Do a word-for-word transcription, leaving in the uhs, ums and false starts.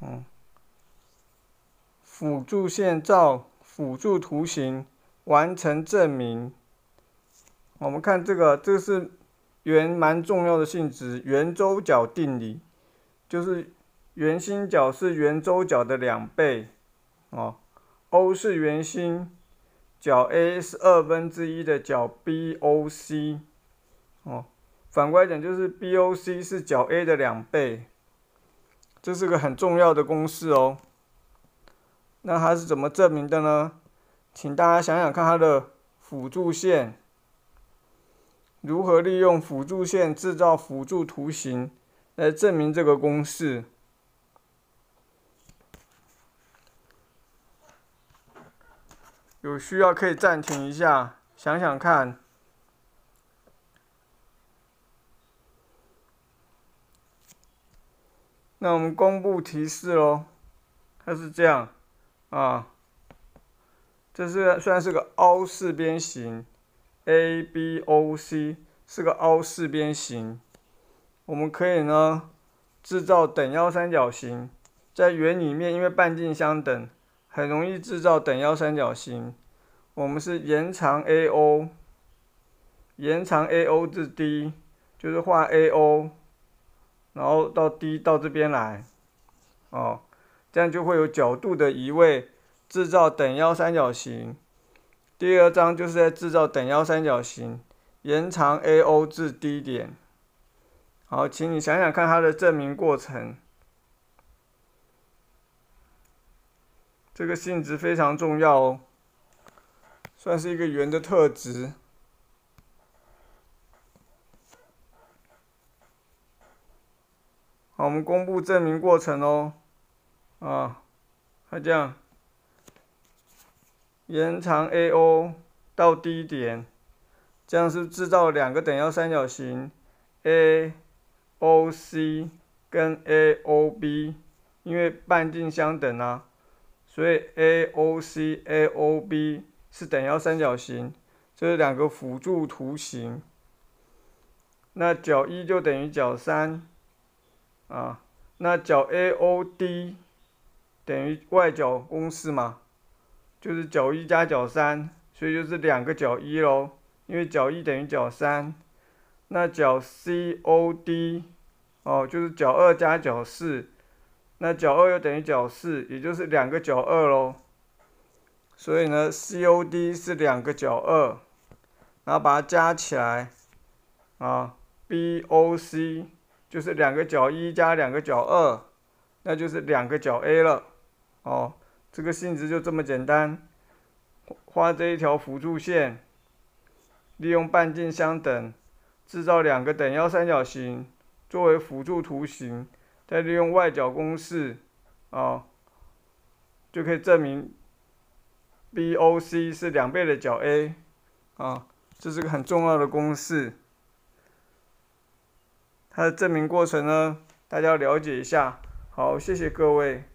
嗯，辅助线照辅助图形完成证明。我们看这个，这是圆蛮重要的性质，圆周角定理，就是圆心角是圆周角的两倍，哦 ，O 是圆心，角 A 是二分之一的角 B O C， 哦，反过来讲就是 B O C 是角 A 的两倍，这是个很重要的公式哦。那它是怎么证明的呢？请大家想想看它的辅助线。如何利用辅助线制造辅助图形来证明这个公式？有需要可以暂停一下，想想看。那我们公布提示咯，它是这样啊，这是虽然是个凹四边形 ，A B O C 是个凹四边形，我们可以呢制造等腰三角形，在圆里面因为半径相等，很容易制造等腰三角形。我们是延长 A O， 延长 A O 至 D， 就是画 A O。然后到 D 到这边来，哦，这样就会有角度的移位，制造等腰三角形。第二章就是在制造等腰三角形，延长 A O 至 D 点。好，请你想想看它的证明过程。这个性质非常重要哦，算是一个圆的特质。好，我们公布证明过程哦。啊，它这样，延长 A O 到 D 点，这样是制造两个等腰三角形 A O C 跟 A O B， 因为半径相等啊，所以 A O C A O B 是等腰三角形，这是两个辅助图形。那角一就等于角三。啊，那角 A O D 等于外角公式嘛，就是角一加角三，所以就是两个角一咯，因为角一等于角三。那角 C O D 哦，就是角二加角四，那角二又等于角四，也就是两个角二咯。所以呢 ，C O D 是两个角二，然后把它加起来，啊 ，B O C。就是两个角一加两个角二，那就是两个角 A 了。哦，这个性质就这么简单。画这一条辅助线，利用半径相等，制造两个等腰三角形作为辅助图形，再利用外角公式，哦，就可以证明 B O C 是两倍的角 A。啊，这是个很重要的公式。它的证明过程呢，大家要了解一下。好，谢谢各位。